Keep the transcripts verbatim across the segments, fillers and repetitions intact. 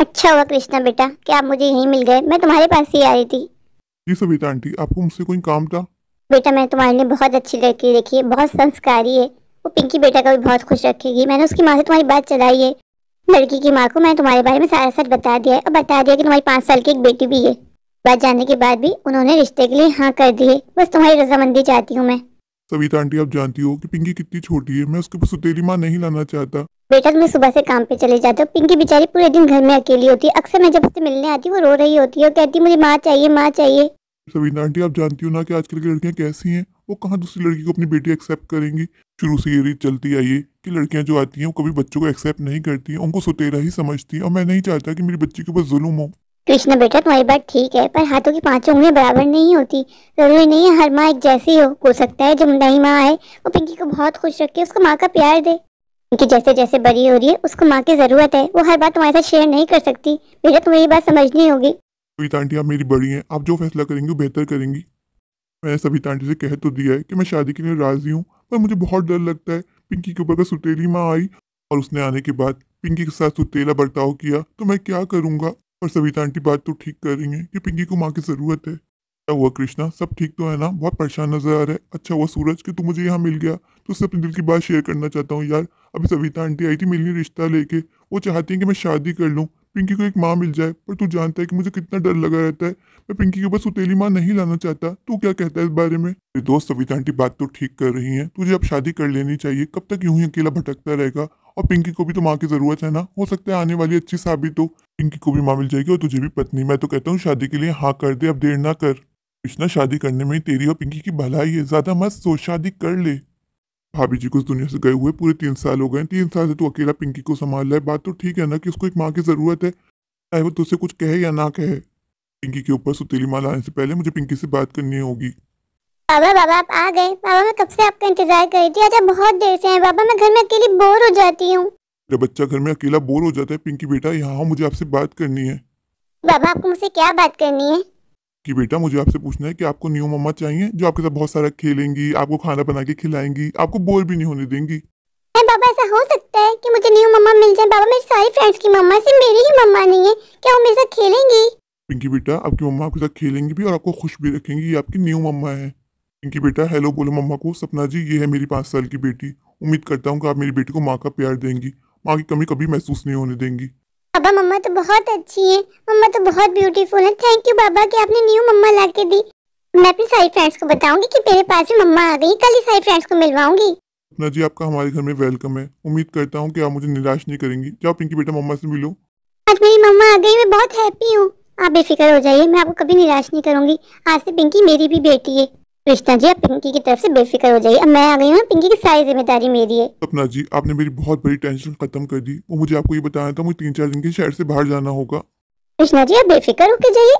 अच्छा हुआ कृष्णा बेटा कि आप मुझे यहीं मिल गए, मैं तुम्हारे पास ही आ रही थी। जी सविता आंटी, आपको मुझसे कोई काम था? बेटा मैं तुम्हारे लिए बहुत अच्छी लड़की देखी है, बहुत संस्कारी है। वो पिंकी बेटा को भी बहुत खुश रखेगी। मैंने उसकी माँ से तुम्हारी बात चलाई है। लड़की की माँ को मैं तुम्हारे बारे में सारा सच बता दिया है और बता दिया कि तुम्हारी पाँच साल की एक बेटी भी है। बात जानने के बाद भी उन्होंने रिश्ते के लिए हाँ कर दी है। बस तुम्हारी रजामंदी चाहती हूँ मैं। सविता आंटी, आप जानती हो कि पिंकी कितनी छोटी है। मैं उसके पास सौतेली माँ नहीं लाना चाहता। बेटा तुम्हें सुबह से काम पे चले जाते हो, पिंकी बेचारी पूरे दिन घर में अकेली होती है। अक्सर मैं जब उससे मिलने आती हूँ वो रो रही होती है और कहती है मुझे माँ चाहिए, माँ चाहिए। सविता आंटी, आप जानती हो ना कि आजकल की लड़कियां कैसी हैं। वो कहाँ दूसरी लड़की को अपनी बेटी एक्सेप्ट करेंगी। शुरू से ये रीत चलती आई है कि लड़कियां जो आती हैं वो कभी बच्चों को एक्सेप्ट नहीं करती हैं, उनको सौतेला ही समझती हैं। और मैं नहीं चाहता कि मेरी बच्ची के ऊपर जुल्म हो। कृष्ण बेटा तुम्हारी बात ठीक है, पर हाथों की पांचों उंगलियां बराबर नहीं होती। जरूरी नहीं है हर माँ एक जैसी हो। हो सकता है जो नई माँ है वो पिंकी को बहुत खुश रखे, उसको माँ का प्यार दे। पिंकी जैसे जैसे बड़ी हो रही है उसको माँ की जरूरत है। वो हर बात तुम्हारे साथ शेयर नहीं कर सकती। बेटा तुम्हें ये बात समझनी होगी। सविता आंटी, आप मेरी बड़ी हैं, आप जो फैसला करेंगी वो बेहतर करेंगी। मैंने सविता आंटी से कह तो दिया है कि मैं शादी के लिए राजी हूँ, पर मुझे बहुत डर लगता है पिंकी के ऊपर अगर सुतेली माँ आई और उसने आने के बाद पिंकी के साथ सुतेला बर्ताव किया तो मैं क्या करूँगा। और सविता आंटी बात तो ठीक कर रही हैं कि पिंकी को माँ की ज़रूरत है। क्या हुआ कृष्णा, सब ठीक तो है ना? बहुत परेशान नजर आ रहा है। अच्छा हुआ सूरज कि तू मुझे यहाँ मिल गया, तो उससे अपने दिल की बात शेयर करना चाहता हूँ यार। अभी सविता आंटी आई थी मिलने रिश्ता लेके। वो चाहती हैं कि मैं शादी कर लूँ, पिंकी को एक माँ मिल जाए। पर तू जानता है कि मुझे कितना डर लगा रहता है। मैं पिंकी के ऊपर सौतेली माँ नहीं लाना चाहता। तू क्या कहता है इस बारे में? मेरे दोस्त सविता आंटी बात तो ठीक कर रही हैं, तुझे अब शादी कर लेनी चाहिए। कब तक यूं ही अकेला भटकता रहेगा? और पिंकी को भी तो माँ की जरूरत है ना। हो सकता है आने वाली अच्छी साबित हो, पिंकी को भी माँ मिल जाएगी और तुझे भी पत्नी। मैं तो कहता हूँ शादी के लिए हाँ कर दे, अब देर ना कर। कृष्णा, शादी करने में ही तेरी और पिंकी की भलाई है, ज्यादा मत सोच, शादी कर ले। भाभी जी को इस दुनिया से गए हुए पूरे तीन साल हो गए। तीन साल से तू अकेला पिंकी को संभाल रहा है। बात तो ठीक है ना कि उसको एक माँ की जरूरत है, चाहे वो तुझसे कुछ कहे या ना कहे। पिंकी के ऊपर सुतीली माला आने से पहले मुझे पिंकी से बात करनी होगी। बाबा बाबा आप आ गए। बाबा मैं कब से आपका इंतजार कर रही थी। आज आप बहुत देर से हैं बाबा। मैं घर में अकेली बोर हो जाती हूँ। मेरा बच्चा घर में अकेला बोर हो जाता है। पिंकी बेटा यहाँ आओ, मुझे आपसे बात करनी है। बाबा आपको मुझसे क्या बात करनी है। कि बेटा मुझे आपसे पूछना है कि आपको न्यू मम्मा चाहिए जो आपके साथ बहुत सारा खेलेंगी, आपको खाना बना के खिलाएंगी, आपको बोर भी नहीं होने देंगी। है बाबा ऐसा हो सकता है कि मुझे न्यू मम्मा मिल जाए। बाबा मेरी सारी फ्रेंड्स की मम्मा से मेरी ही मम्मा नहीं है, क्या वो मेरे साथ खेलेंगी। पिंकी बेटा, आपकी मम्मा आपके साथ खेलेंगी भी और आपको खुश भी रखेंगी। ये आपकी न्यू मम्मा है। पिंकी बेटा हेलो बोलो मम्मा को। सपना जी, ये है मेरी पाँच साल की बेटी। उम्मीद करता हूँ कि आप मेरी बेटी को माँ का प्यार देंगी, माँ की कमी कभी महसूस नहीं होने देंगी। बाबा मम्मा तो बहुत अच्छी है, मम्मा तो बहुत ब्यूटीफुल है। थैंक यू बाबा कि आपने न्यू मम्मा ला के दी। मैं अपनी सारी फ्रेंड्स को बताऊंगी कि मेरे पास भी मम्मा आ गई। कल ही सारी फ्रेंड्स को मिलवाऊंगी। सपना जी, आपका हमारे घर में वेलकम है। उम्मीद करता हूँ कि आप मुझे निराश नहीं करेंगी। जाओ पिंकी बेटा मम्मा से मिलो। आज मेरी मम्मा आ गई, मैं बहुत हैप्पी हूँ। आप बेफिक्र हो जाइए, मैं आपको कभी निराश नहीं करूंगी। आज से पिंकी मेरी भी बेटी है। कृष्णा जी आप पिंकी की तरफ से बेफिक्र हो जाइए। अब मैं आ गई हूँ, पिंकी की सारी जिम्मेदारी मेरी है। सपना जी, आपने मेरी बहुत बड़ी टेंशन खत्म कर दी। वो मुझे आपको ये बताया था मुझे तीन चार दिन के शहर से बाहर जाना होगा। कृष्णा जी आप बेफिक्र होके जाइए।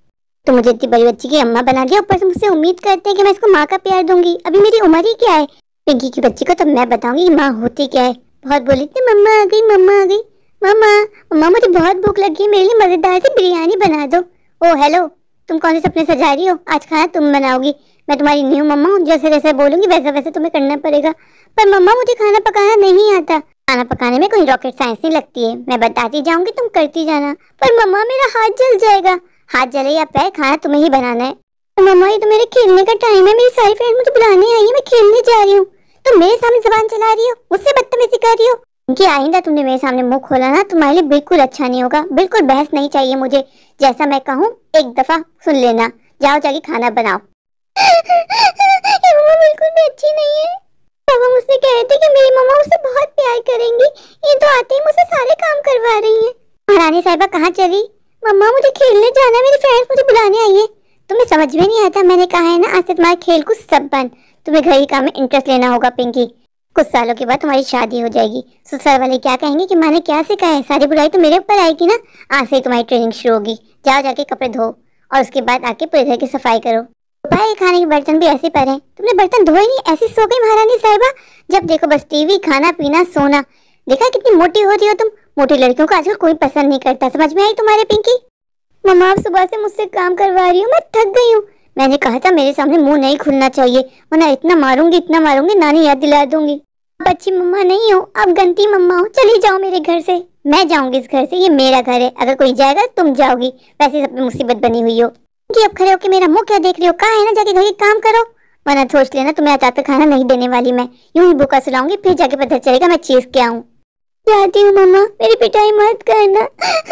तो मुझे इतनी बड़ी बच्ची की अम्मा बना दिया, ऊपर से मुझसे उम्मीद करते हैं कि मैं इसको माँ का प्यार दूंगी। अभी मेरी उम्र ही क्या है। पिंकी की बच्ची को तब मैं बताऊंगी कि माँ होती क्या है। बहुत बोली थी मम्मा आ गई, मम्मा आ गई। मम्मा मम्मा मुझे बहुत भूख लगी है, मेरे लिए मजेदार सी बिरयानी बना दो। ओ हेलो, तुम कौन से सपने सजा रही हो? आज खाना तुम बनाओगी। मैं तुम्हारी न्यू मम्मा हूँ, जैसे जैसे बोलूंगी वैसा वैसे तुम्हें करना पड़ेगा। पर मम्मा मुझे खाना पकाना नहीं आता। खाना पकाने में कोई रॉकेट साइंस नहीं लगती है। मैं बताती जाऊंगी, तुम करती जाना। पर मम्मा मेरा हाथ जल जाएगा। हाथ जले या पैर, खाना तुम्हें ही बनाना है। तो मम्मा ये तो मेरे खेलने का टाइम है, मेरी सारी फ्रेंड मुझे बुलाने आई है, मैं खेलने जा रही हूँ। तुम मेरे सामने जबान चला रही हो, मुझसे बदतमीजी कर रही हो। कि आइंदा तुमने मेरे सामने मुंह खोला ना, तुम्हारे लिए बिल्कुल अच्छा नहीं होगा। बिल्कुल बहस नहीं चाहिए मुझे। जैसा मैं कहूँ एक दफा सुन लेना। जाओ जाके खाना बनाओ। ये मम्मा बिल्कुल भी अच्छी नहीं है। पापा मुझसे कह रहे थे कि मेरी मम्मा मुझसे बहुत प्यार करेंगी। ये तो आते ही मुझसे सारे काम करवा रही है। महारानी साहिबा कहाँ चली? मम्मा मुझे खेलने जाना है, मेरी फ्रेंड्स मुझे बुलाने आई है। तुम्हें समझ में नहीं आता, मैंने कहा है ना आज से तुम्हारे खेल कुछ सब बंद। तुम्हें घर ही काम में इंटरेस्ट लेना होगा पिंकी। कुछ सालों के बाद तुम्हारी शादी हो जाएगी। ससुराल वाले क्या कहेंगे कि माँ ने क्या सिखाया है? सारी बुराई तो मेरे ऊपर आएगी ना। आज से ही तुम्हारी ट्रेनिंग शुरू होगी। जाओ जाके कपड़े धो और उसके बाद आके पूरे घर की सफाई करो। दोपहर खाने के बर्तन भी ऐसे पड़े। तुमने बर्तन धोए नहीं, ऐसी सो गई महारानी साहिबा। जब देखो बस टीवी, खाना पीना, सोना। देखा कितनी मोटी हो रही हो तुम। मोटी लड़कियों को आजकल कोई पसंद नहीं करता। समझ में आई तुम्हारे पिंकी? मम्मा आप सुबह से मुझसे काम करवा रही हो, मैं थक गई हूँ। मैंने कहा था मेरे सामने मुंह नहीं खुलना चाहिए, वरना इतना मारूंगी इतना मारूंगी नानी याद दिला दूंगी। आप अच्छी मम्मा नहीं हो, आप गंदी मम्मा हो। चली जाओ मेरे घर से। मैं जाऊंगी इस घर से, ये मेरा घर है। अगर कोई जाएगा तुम जाओगी, वैसे सब पे मुसीबत बनी हुई हो कि अब खड़े होके मेरा मुंह क्या देख रही हो? कहाँ है ना, जाके घर के काम करो, वरना सोच लेना तुम्हें अचार पे खाना नहीं देने वाली मैं। यूं ही भूखा सुलाऊंगी, फिर जाके पता चलेगा मैं चीज क्या हूँ। जाती हूँ मम्मा, मेरी पिटाई मत करना।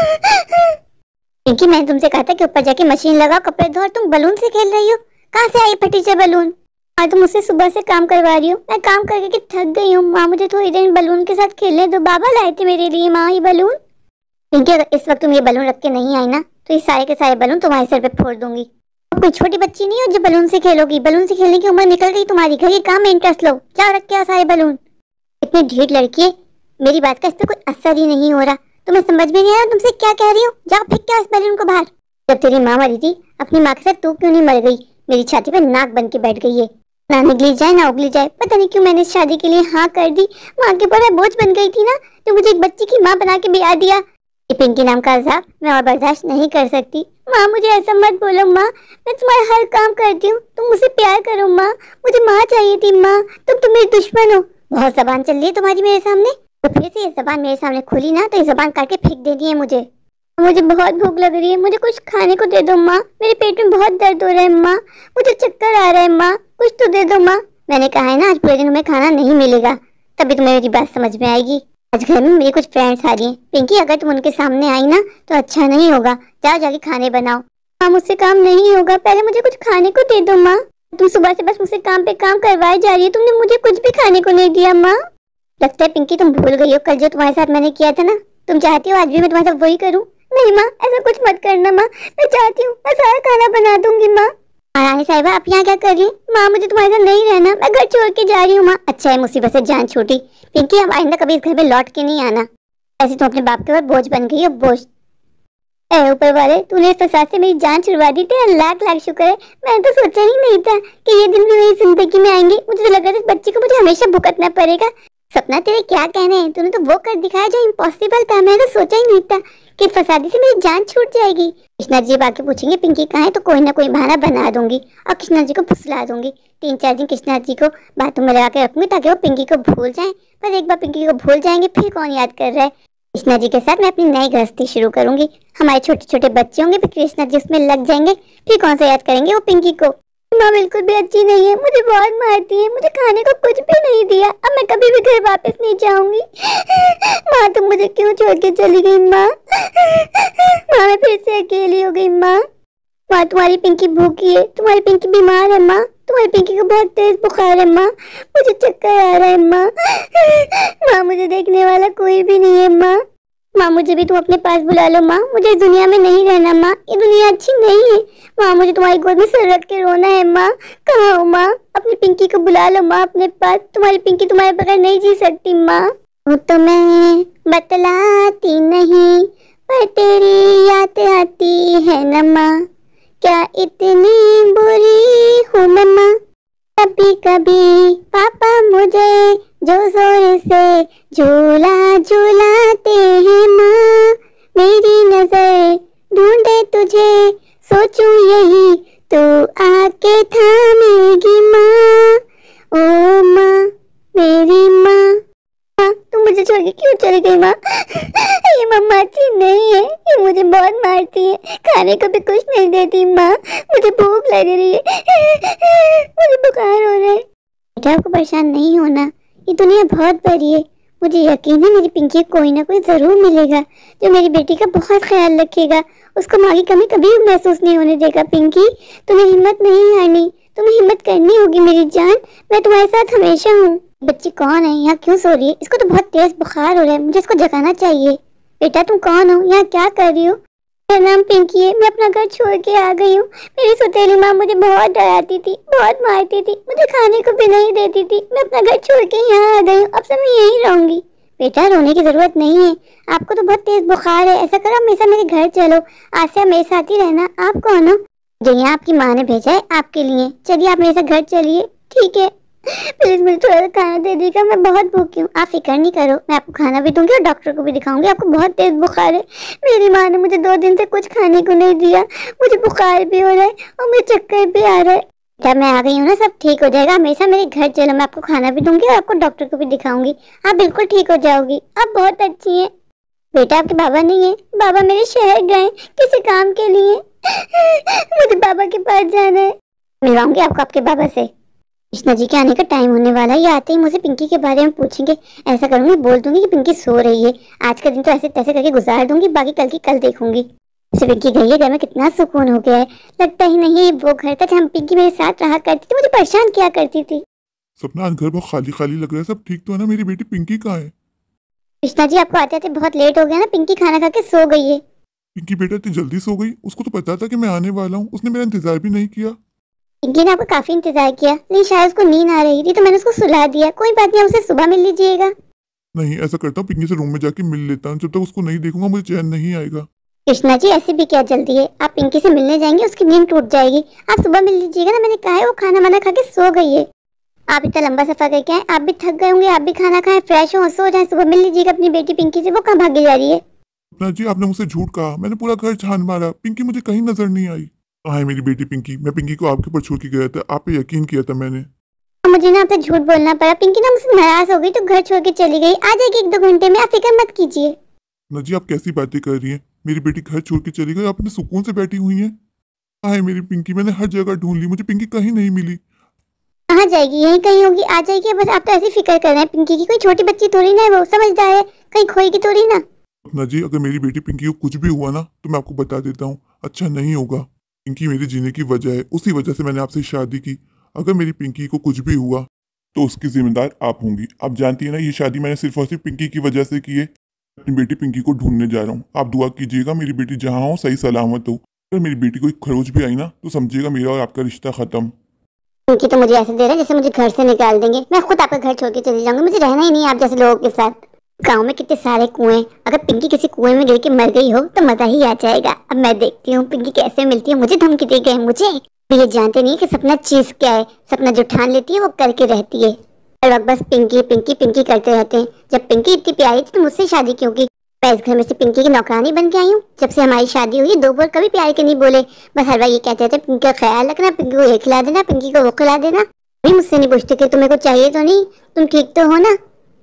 क्योंकि मैंने तुमसे कहा था कि ऊपर जाके मशीन लगाओ, कपड़े धो, और तुम बलून से खेल रही हो। कहाँ से आई फटी से बलून? और तुम मुझसे सुबह से काम करवा रही हो, मैं काम करके के थक गई हूँ। माँ मुझे थोड़ी देर बलून के साथ खेलने दो, बाबा लाए थे मेरे लिए माँ ये बलून। क्योंकि अगर इस वक्त तुम ये बलून रख के नहीं आई ना, तो ये सारे के सारे बलून तुम्हारे सर पे फोड़ दूंगी। अब कोई छोटी बच्ची नहीं हो जो बलून से खेलोगी। बलून से खेलने की उम्र निकल गई तुम्हारी, घर के काम में इंटरेस्ट लो, जाओ रख के आओ सारे बलून। इतनी ढीठ लड़की है, मेरी बात का इस पर कुछ असर ही नहीं हो रहा। तुम्हें समझ में नहीं आ रहा तुमसे क्या कह रही हूँ? जाओ फेंक के आओ इस बलून को बाहर। जब तेरी माँ मरी थी अपनी माँ के साथ तू क्यों नहीं मर गई? मेरी छाती पे नाक बन के बैठ गई है, ना निकली जाए ना उगली जाए। पता नहीं क्यों मैंने इस शादी के लिए हाँ कर दी। माँ के ऊपर मैं बोझ बन गई थी ना, तो मुझे एक बच्ची की माँ बना के ब्याह दिया। ये पिंकी नाम का अज़ाब मैं और बर्दाश्त नहीं कर सकती। माँ मुझे ऐसा मत बोलो माँ, मैं तुम्हारा हर काम करती हूँ, तुम मुझसे प्यार करो माँ। मुझे माँ चाहिए थी माँ, तुम तो मेरी दुश्मन हो। बहुत जबान चल रही है तुम्हारी मेरे सामने, तो फिर से ये जबान मेरे सामने खुली ना तो ये जबान काट के फेंक देनी है मुझे। मुझे बहुत भूख लग रही है, मुझे कुछ खाने को दे दो माँ। मेरे पेट में बहुत दर्द हो रहा है माँ, मुझे चक्कर आ रहा है माँ, कुछ तो दे दो माँ। मैंने कहा है ना आज पूरे दिन हमें खाना नहीं मिलेगा, तभी तुम्हें मेरी बात समझ में आएगी। आज घर में मेरी कुछ फ्रेंड्स आ रही हैं। पिंकी अगर तुम उनके सामने आई ना तो अच्छा नहीं होगा, जाओ जाके खाने बनाओ। माँ मुझसे काम नहीं होगा, पहले मुझे कुछ खाने को दे दो माँ। तुम सुबह से बस मुझसे काम पे काम करवाए जा रही है, तुमने मुझे कुछ भी खाने को नहीं दिया माँ। लगता है पिंकी तुम भूल गई हो कल जो तुम्हारे साथ मैंने किया था ना, तुम चाहती हो आज भी मैं तुम्हारे साथ वही करूँ? नहीं माँ ऐसा कुछ मत करना माँ, मैं चाहती हूँ मैं सारा खाना बना दूंगी माँ। रानी साहिबा आप यहाँ क्या कर रही हैं? माँ मुझे तुम्हारे साथ नहीं रहना, मैं घर छोड़ के जा रही हूँ माँ। अच्छा है मुसीबत से जान छूटी। पिंकी अब आइंदा कभी इस घर में लौट के नहीं आना। ऐसे तुम अपने बाप के ऊपर बोझ बन गई हो, बोझ। ए ऊपर वाले, तूने इस फसाद से मेरी जान छुड़वा दी थी, लाख लाख शुक्र है। मैंने तो सोचा ही नहीं था कि ये दिन भी मेरी जिंदगी में आएंगे। मुझे तो लग रहा था इस बच्ची को मुझे हमेशा भुगतना पड़ेगा। सपना तेरे क्या कहने हैं, तूने तो वो कर दिखाया जो इम्पॉसिबल था। मैंने तो सोचा ही नहीं था कि फसादी से मेरी जान छूट जाएगी। कृष्णा जी बाकी पूछेंगे पिंकी कहाँ है, तो कोई ना कोई बहाना बना दूंगी और कृष्णा जी को फुसला दूंगी। तीन चार दिन कृष्णा जी को बातों में लगा के रखूंगी ताकि वो पिंकी को भूल जाएं। पर एक बार पिंकी को भूल जाएंगे फिर कौन याद कर रहा है। कृष्णा जी के साथ मैं अपनी नई गृहस्थी शुरू करूंगी। हमारे छोटे छोटे बच्चे होंगे, फिर कृष्णा जी उसमें लग जाएंगे, फिर कौन सा याद करेंगे वो पिंकी को। माँ बिल्कुल भी अच्छी नहीं है, मुझे बहुत मारती है, मुझे खाने को कुछ भी नहीं दिया। अब मैं कभी भी घर वापस नहीं जाऊंगी। माँ तुम मुझे क्यों छोड़ के चली गई माँ? माँ मैं फिर से अकेली हो गई माँ। माँ तुम्हारी पिंकी भूखी है, तुम्हारी पिंकी बीमार है माँ, तुम्हारी पिंकी को बहुत तेज बुखार है माँ, मुझे चक्कर आ रहा है माँ। माँ मुझे देखने वाला कोई भी नहीं है माँ। माँ मुझे भी तुम अपने पास बुला लो माँ, मुझे इस दुनिया में नहीं रहना माँ, ये दुनिया अच्छी नहीं है माँ। मुझे तुम्हारी गोद में सर रख के रोना है माँ। कहाँ हो माँ? अपनी पिंकी को बुला लो माँ अपने पास, तुम्हारी पिंकी तुम्हारे बगैर नहीं जी सकती माँ। वो तो मैं बतलाती नहीं पर तेरी याद आती है न माँ, क्या इतनी बुरी हूँ मैं माँ। कभी कभी पापा मुझे जो जोर से झूला झूलाते हैं माँ, मेरी नजर ढूंढे तुझे सोचूं यही तो आके थामेगी माँ। ओ माँ मेरी माँ, माँ तुम मुझे छोड़ के क्यों चली गई माँ? ये मम्मा अच्छी नहीं है, ये मुझे बहुत मारती है, खाने को भी कुछ नहीं देती माँ, मुझे भूख लग रही है, मुझे बुखार हो रहा है। बेटा आपको परेशान नहीं होना, ये दुनिया बहुत बड़ी है। मुझे यकीन है मेरी पिंकी कोई ना कोई जरूर मिलेगा जो मेरी बेटी का बहुत ख्याल रखेगा, उसको माँ की कमी कभी महसूस नहीं होने देगा। पिंकी तुम्हें हिम्मत नहीं हारनी, तुम्हें हिम्मत करनी होगी मेरी जान, मैं तुम्हारे साथ हमेशा हूँ। बच्ची कौन है, यहाँ क्यों सो रही है? इसको तो बहुत तेज बुखार हो रहा है, मुझे इसको जगाना चाहिए। बेटा तुम कौन हो, यहाँ क्या कर रही हो? मेरा नाम पिंकी है, मैं अपना घर छोड़ के आ गई हूँ। मेरी सौतेली माँ मुझे बहुत डराती थी, बहुत मारती थी, मुझे खाने को भी नहीं देती थी। मैं अपना घर छोड़ के यहाँ आ गई हूँ, अब से मैं यहीं रहूंगी। बेटा रोने की जरूरत नहीं है, आपको तो बहुत तेज बुखार है, ऐसा करो हमेशा मेरे घर चलो, आज से मेरे साथ ही रहना। आप कौन हो? जो यहाँ आपकी माँ ने भेजा है आपके लिए, चलिए आप मेरे साथ घर चलिए। ठीक है प्लीज मुझे थोड़ा सा खाना दे दीजिएगा, मैं बहुत भूखी हूँ। आप फिक्र नहीं करो, मैं आपको खाना भी दूंगी और डॉक्टर को भी दिखाऊंगी। आपको बहुत तेज बुखार है, मेरी माँ ने मुझे दो दिन से कुछ खाने को नहीं दिया, मुझे बुखार भी हो रहा है और मुझे चक्कर भी आ रहा है। जब मैं आ गई हूँ ना सब ठीक हो जाएगा, हमेशा मेरे घर चलो, मैं आपको खाना भी दूंगी और आपको डॉक्टर को भी दिखाऊंगी, आप बिल्कुल ठीक हो जाओगी। आप बहुत अच्छी हैं। बेटा आपके बाबा नहीं है, बाबा मेरे शहर गए किसी काम के लिए। मुझे बाबा के पास जाना है। मिलवाऊंगी आपको आपके बाबा से। कृष्णा जी के आने का टाइम होने वाला है, ये आते ही मुझे पिंकी के बारे में पूछेंगे। ऐसा करूंगी, बोल दूंगी कि पिंकी सो रही है। आज का दिन तो ऐसे तैसे करके गुजार दूंगी, बाकी कल की कल देखूंगी। जैसे पिंकी गई है, घर में कितना सुकून हो गया है। लगता ही नहीं है वो घर था जहाँ पिंकी मेरे साथ रहा करती थी, मुझे परेशान किया करती थी। सपना आज घर बहुत खाली खाली लग रहा है, सब ठीक तो है ना? मेरी बेटी पिंकी कहाँ है? कृष्णा जी आपको आते आते बहुत लेट हो गया ना, पिंकी खाना खा के सो गई है। पिंकी बेटा इतनी जल्दी सो गई? उसको तो पता था कि मैं आने वाला हूँ, उसने मेरा इंतजार भी नहीं किया। पिंकी ने आपको काफी इंतजार किया, लेकिन शायद उसको नींद आ रही थी तो मैंने उसको सुला दिया। कोई बात नहीं, उसे सुबह मिल लीजिएगा। नहीं, ऐसा करता हूँ पिंकी से रूम में जाके मिल लेता हूँ। जब तक उसको नहीं देखूंगा मुझे चैन नहीं आएगा। कृष्णा जी ऐसे भी क्या जल्दी है, आप पिंकी से मिलने जाएंगे उसकी नींद टूट जाएगी। आप सुबह मिल लीजिएगा ना, मैंने कहा है वो खाना वाना खा के सो गई है। आप इतना लंबा सफर करके आए, आप भी थक गए होंगे, आप भी खाना खाएं, फ्रेश हो, सो जाए, सुबह मिल लीजिएगा अपनी बेटी पिंकी से। वो कहाँ भागी जा रही है? सपना जी आपने मुझसे झूठ कहा, मैंने पूरा घर छान मारा, पिंकी मुझे कहीं नजर नहीं आई। कहाँ है मेरी बेटी पिंकी? मैं पिंकी को आपके ऊपर छोड़ के गया था, आप पे यकीन किया था मैंने। मुझे ना आपसे झूठ बोलना पड़ा। पिंकी ना मुझसे नाराज हो गई तो घर छोड़ के चली गई। आ जाएगी एक दो घंटे में, आप फिक्र मत कीजिए। ना जी आप कैसी बातें कर रही हैं? मेरी बेटी घर छोड़ के चली गई, अपने सुकून से बैठी हुई है। कहाँ है मेरी पिंकी? मैंने हर जगह ढूंढ ली, मुझे पिंकी कहीं नहीं मिली। कहाँ जाएगी? यहीं कहीं होगी, आ जाएगी। बस आप तो ऐसी फिक्र कर रहे हैं पिंकी की। कोई छोटी बच्ची थोड़ी ना है, वो समझदार है, कहीं खोएगी थोड़ी ना। ना जी अगर मेरी बेटी पिंकी को कुछ भी हुआ ना तो मैं आपको बता देता हूँ, अच्छा नहीं होगा। पिंकी मेरे जीने की वजह है, उसी वजह से मैंने आपसे शादी की। अगर मेरी पिंकी को कुछ भी हुआ तो उसकी जिम्मेदार आप होंगी। आप जानती है ना ये शादी मैंने सिर्फ और सिर्फ पिंकी की वजह से की है। अपनी बेटी पिंकी को ढूंढने जा रहा हूँ, आप दुआ कीजिएगा मेरी बेटी जहाँ हो सही सलामत हो। अगर मेरी बेटी को एक खरोच भी आई ना तो समझिएगा मेरा और आपका रिश्ता खत्म। पिंकी तो मुझे ऐसे दे रहा है जैसे मुझे घर से निकाल देंगे। मैं खुद आपका घर छोड़ के चली जाऊंगी, मुझे रहना ही नहीं आप जैसे लोगों के साथ। गांव में कितने सारे कुएं, अगर पिंकी किसी कुएं में गिर के मर गई हो तो मजा ही आ जाएगा। अब मैं देखती हूँ पिंकी कैसे मिलती है। मुझे धमकी दे गए, मुझे ये जानते नहीं कि सपना चीज क्या है। सपना जो ठान लेती है वो करके रहती है। हर वक्त बस पिंकी पिंकी पिंकी करते रहते हैं। जब पिंकी इतनी प्यारी थी तो मुझसे शादी क्यों की? मैं इस घर में से पिंकी की नौकरानी बन के आई हूँ। जब से हमारी शादी हुई दो बार कभी प्यार के नहीं बोले, बस हर बार ये कहते थे पिंकी का ख्याल रखना, पिंकी को ये खिला देना, पिंकी को वो खिला देना। भी मुझसे नहीं पूछते कि तुम्हें कुछ चाहिए तो नहीं, तुम ठीक तो हो ना?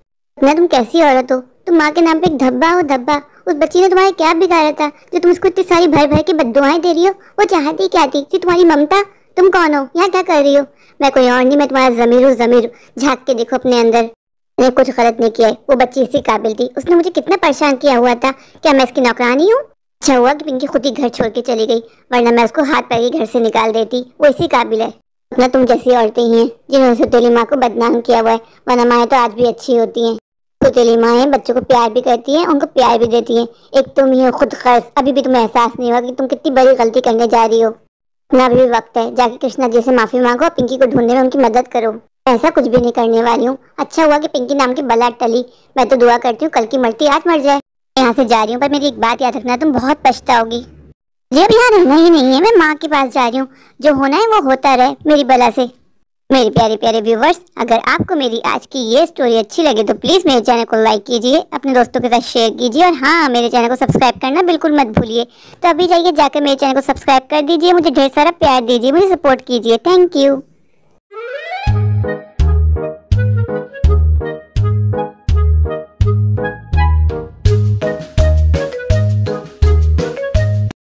ना तुम कैसी औरत हो? तुम माँ के नाम पे एक धब्बा हो धब्बा। उस बच्ची ने तुम्हारा क्या बिगाड़ा था जो तुम उसको इतनी सारी भर भर के बद्दुआएं दे रही हो? वो चाहती क्या थी? थी तुम्हारी ममता। तुम कौन हो? यहाँ क्या कर रही हो? मैं कोई और नहीं, मैं तुम्हारा जमीर हूँ जमीर। झाँक के देखो अपने अंदर। मैंने कुछ गलत नहीं किया है, वो बच्ची इसी काबिल थी। उसने मुझे कितना परेशान किया हुआ था। क्या मैं इसकी नौकरानी हूँ? अच्छा हुआ कि पिंकी खुद ही घर छोड़ के चली गई, वरना मैं उसको हाथ पैर के घर से निकाल देती। वो इसी काबिल है। अपना तुम जैसी औरतें ही हैं जिन्होंने सौतेली माँ को बदनाम किया हुआ है, वरना माएँ तो आज भी अच्छी होती हैं। सौतेली माएँ बच्चों को प्यार भी करती हैं, उनको प्यार भी देती हैं। एक तुम ही हो खुद खर्च। अभी भी तुम्हें एहसास नहीं हुआ कि तुम कितनी बड़ी गलती करने जा रही हो। ना अभी भी वक्त है, जाके कृष्णा जी से माफी मांगो और पिंकी को ढूंढने में उनकी मदद करो। ऐसा कुछ भी नहीं करने वाली हूँ। अच्छा हुआ कि पिंकी नाम की बला टली। मैं तो दुआ करती हूँ कल की मरती आज मर जाए। मैं यहाँ से जा रही हूँ, पर मेरी एक बात याद रखना, तुम बहुत पछताओगी। जी अब यहाँ रहना ही नहीं है, मैं माँ के पास जा रही हूँ। जो होना है वो होता रहे मेरी बला से। मेरे प्यारे प्यारे व्यूवर्स, अगर आपको मेरी आज की ये स्टोरी अच्छी लगे तो प्लीज मेरे चैनल को लाइक कीजिए, अपने दोस्तों के साथ शेयर कीजिए और हाँ मेरे चैनल को सब्सक्राइब करना बिल्कुल मत भूलिए। तो अभी जाइए जाकर मेरे चैनल को सब्सक्राइब कर दीजिए, मुझे ढेर सारा प्यार दीजिए, मुझे सपोर्ट कीजिए। Thank you.